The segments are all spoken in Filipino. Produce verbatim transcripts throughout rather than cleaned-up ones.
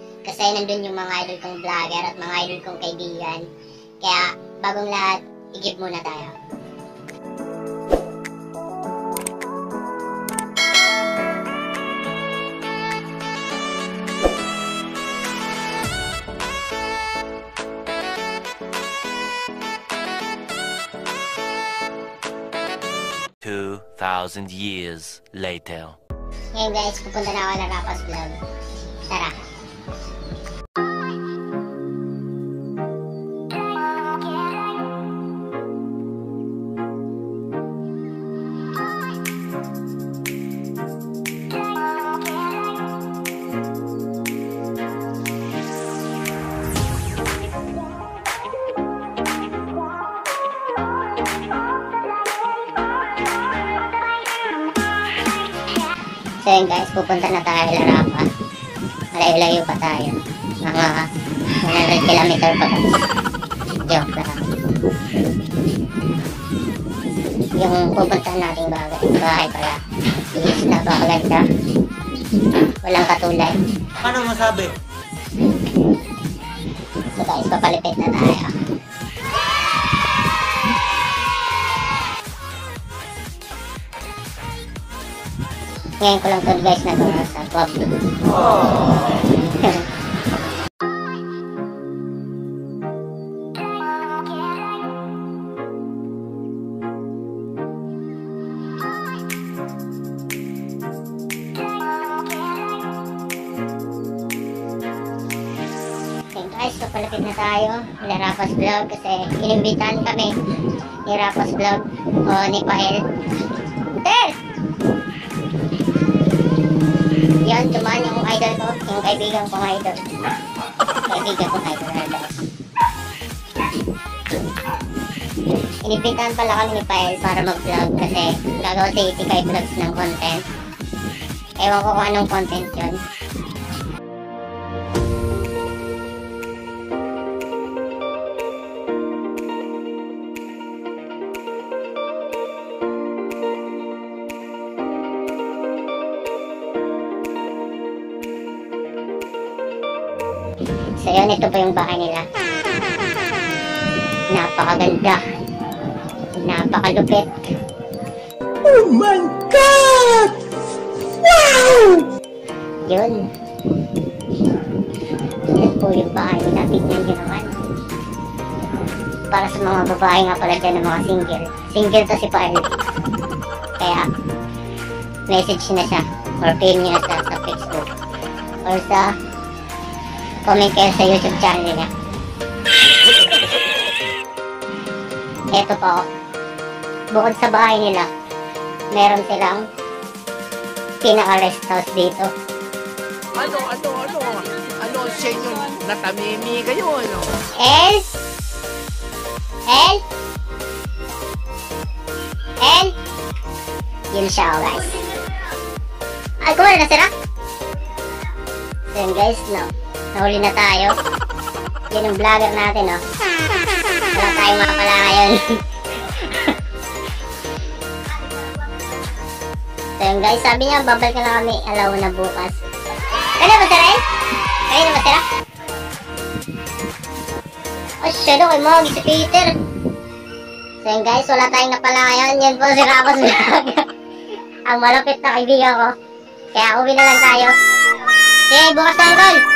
Kasi nandun yung mga idol kong vlogger at mga idol kong kaibigan. Kaya bagong lahat, i-give muna tayo. two thousand years later. Ngayon guys, pupunta na ako ng Rapas Vlog. Tara! So yun guys, pupunta na tayo sa Rapas. Malayo-layo pa tayo. Mga one hundred kilometer pa guys. Joke lang. Yung pupuntahan nating bagay, bahay pala is napakaganda. Walang katulad. Ano masabi? So guys, papalipit na tayo. Ngayon ko lang to guys na ito sa public. Okay guys, so palapit na tayo nila Rapas Vlog kasi inimbitan kami ni Rapas Vlog o ni Pael. Tel! Yan, dumaan yung idol ko, yung kaibigan kong idol. Kaibigan kong idol na guys. Inibitahan pala kami ni Pael para mag-vlog kasi gagawa si Itikay Vlogs ng content. Ewan ko kung anong content yun. So yun, ito po yung bahay nila. Napakaganda. Napakalupit. Oh my God! Wow! Yun. Yan po yung bahay nila. Tignan nyo naman. Para sa mga babae nga pala dyan ng mga single. Single to si Pael. Kaya, message na siya. Or pin niya sa, sa Facebook. Or sa comment kayo sa YouTube channel niya. Ito po, bukod sa bahay nila, meron silang pinaka-rest house dito. Ano, ano, ano? Ano sa inyo? Natamimi kayo, ano? El? El? El? Yun siya, oh, guys. Ay, kumala na sila? So yun guys, no? Nahuli na tayo. Yun yung vlogger natin, no? Wala tayong makapala ngayon. So yun guys, sabi niya, babalik na kami alaw na bukas. Kaya ba sila eh? Kaya na ba sila? Oh, shadow kay Mogi si Peter. So yun guys, wala tayong napala ngayon. Yan po si Rapas Vlog. Ang malapit na kaibigan ko. Kaya uwi na lang tayo. Okay, bukas na ang call.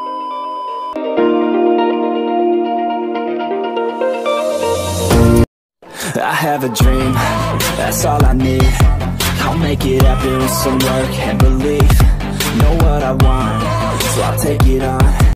I have a dream, that's all I need. I'll make it happen with some work and belief. Know what I want, so I'll take it on.